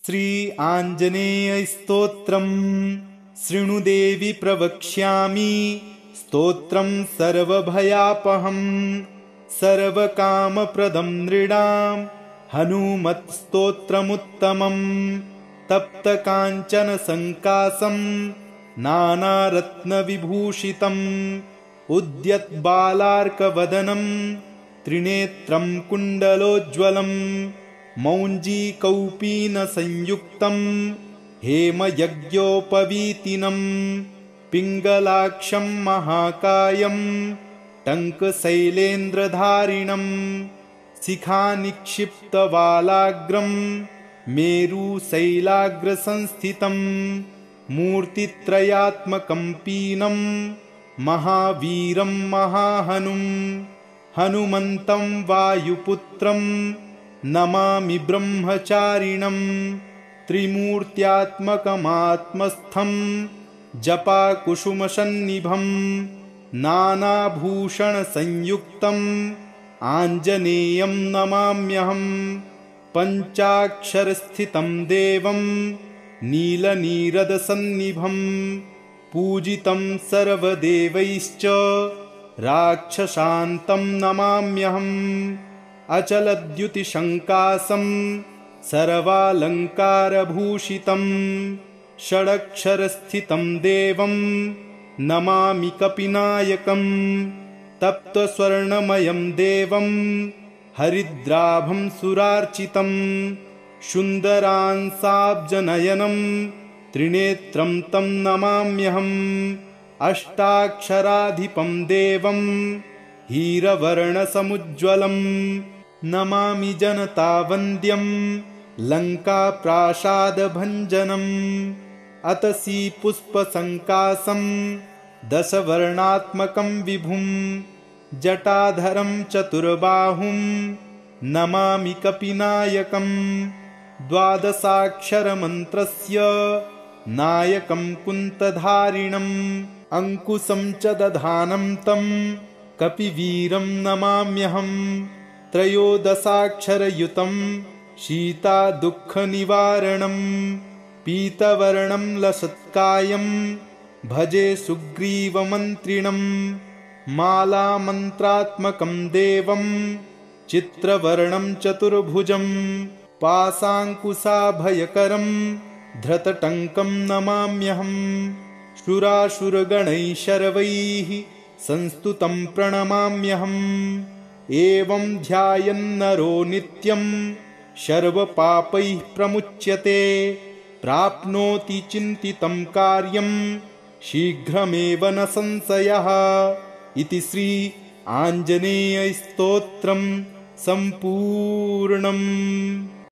श्री आञ्जनेयस्तोत्रम् शृणुदेवि प्रवक्ष्यामि स्तोत्रं सर्वभयापहं सर्वकामप्रदं नृणां हनुमत्स्तोत्रमुत्तमं तप्तकाञ्चन संकासं नानारत्नविभूषितम् उद्यद्बालार्कवदनं त्रिनेत्रं कुण्डलोज्ज्वलम् मौञ्जीकौपीनसंयुक्तं हेमयज्ञोपवीतिनं पिङ्गलाक्षं महाकायं टङ्कशैलेन्द्रधारिणं शिखानिक्षिप्तवालाग्रं मेरुशैलाग्रसंस्थितं मूर्तित्रयात्मकं पीनं महावीरं महाहनुं हनुमन्तं वायुपुत्रं नमामि ब्रह्मचारिणं त्रिमूर्त्यात्मकमात्मस्थं जपाकुसुमसन्निभं नानाभूषणसंयुक्तम् आञ्जनेयं नमाम्यहं पञ्चाक्षरस्थितं देवं नीलनीरदसन्निभं पूजितं सर्वदेवैश्च राक्षसान्तं नमाम्यहम् अचलद्युतिशङ्कासं सर्वालङ्कारभूषितं षडक्षरस्थितं देवं नमामि कपिनायकं तप्तस्वर्णमयं देवं हरिद्राभं सुरार्चितं सुन्दरांसाब्जनयनं त्रिनेत्रं तं नमाम्यहम् अष्टाक्षराधिपं देवं हीरवर्णसमुज्ज्वलं नमामि जनतावन्द्यं लङ्काप्रासादभञ्जनम् अतसी पुष्पसङ्कासं दशवर्णात्मकं विभुं जटाधरं चतुर्बाहुं नमामि कपिनायकं द्वादशाक्षरमन्त्रस्य नायकं कुन्तधारिणम् अङ्कुशं च दधानं तं कपिवीरं नमाम्यहं त्रयोदशाक्षरयुतं शीतादुःखनिवारणं पीतवर्णं लसत्कायं भजे सुग्रीवमन्त्रिणं मालामन्त्रात्मकं देवं चित्रवर्णं चतुर्भुजं पाशाङ्कुशाभयकरं धृतटङ्कं नमाम्यहम् सुरासुरगणैः सर्वैः संस्तुतं प्रणमाम्यहम् एवं ध्यायन्नरो नित्यं सर्वपापैः प्रमुच्यते प्राप्नोति चिन्तितं कार्यं शीघ्रमेव न संशयः इति श्री आञ्जनेयस्तोत्रं सम्पूर्णम्।